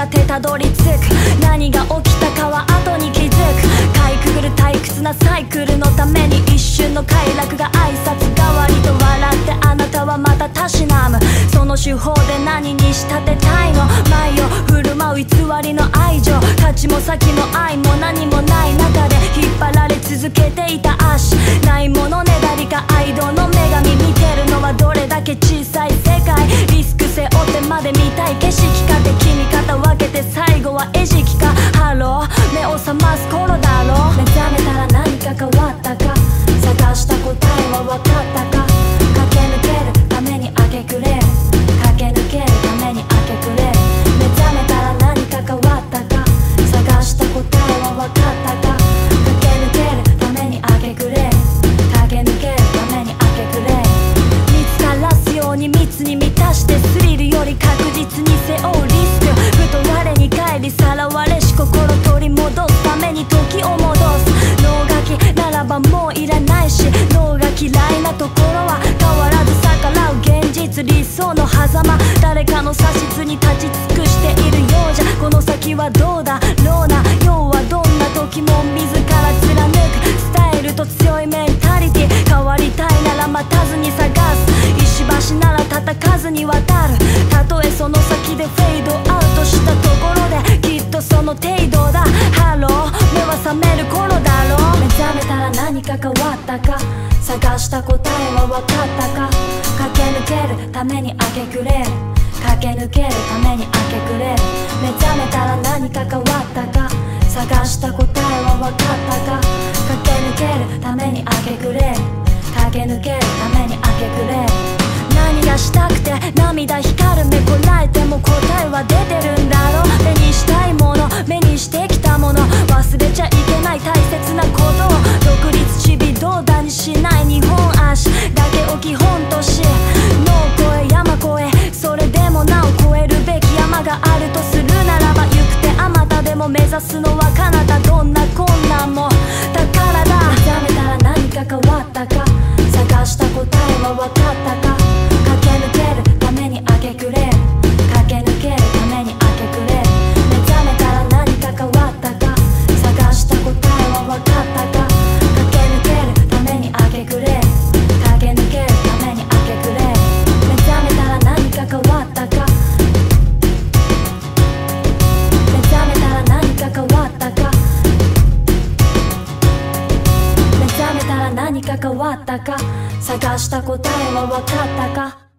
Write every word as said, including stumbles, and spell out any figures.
がてたどり着く。何が起きたかは後に気づく。かいくぐる退屈なサイクルのために一瞬の快楽が挨拶代わりと笑ってあなたはまたたしなむ。その手法で何に仕立てたいの。前を振る舞う偽りの愛情、勝ちも先も愛も何もない中で引っ張られ続けていた足。ないものねだりか愛情の女神、見てるのはどれだけ小さい世界。リスク背負ってまで見たい景色か。敵味方分けて最後は餌食か。ハロー目を覚ます頃だろう。目覚めたら何か変わったか。探した答えは分かったか。駆け抜けるために明け暮れる。駆け抜けるために明け暮れる。目覚めたら何か変わったか。探した答えは分かったか。駆け抜けるために明け暮れる。駆け抜けるために明け暮れる。見つからすように密に満たしてスリルより確実に背負うリスク。ふと我に返りさらわれし心取り戻すために時を戻す。脳書きならばもういらないし、脳が嫌いなところは変わらず逆らう現実理想の狭間。誰かの指図に立ち尽くしているようじゃ。この先はどうだろうな。要はどんな時も自ら貫くスタイルと強いメンタリティ。変わりたいなら待たずに探す。石橋なら叩かずに渡る。たとえその先でフェードアウトしたところできっとその程度だ。ハロー目は覚める頃だろう。目覚めたら何か変わったか。探した答えは分かったか。駆け抜けるために明け暮れる。駆け抜けるために明け暮れる。目覚めたら何か変わったか。探した答えは分かったか。駆け抜けるために明け暮れる。駆け抜けるために明け暮れる。何がしたくて涙光る目こらえても答えは出てるんだろう。目にしたいもの目にしてきたもの忘れちゃいけない大切なことを。独立ちびどうだにしない日本足だけを基本とし、野を越え山越えそれでもなお越えるべき山があるとするならば、行く手あまたでも目指すのは彼方。どんな困難もだからだ。目覚めたら何か変わったか。探した答えは分かったか。駆け抜けるために明け暮れる。駆け抜けるために明け暮れる。目覚めたら何か変わったか。探した答えは分かったか。駆け抜けるために明け暮れる。駆け抜けるために明け暮れる。目覚めたら何か変わったか。目覚めたら何か変わったか。目覚めたら何か変わったか。探した答えは分かったか。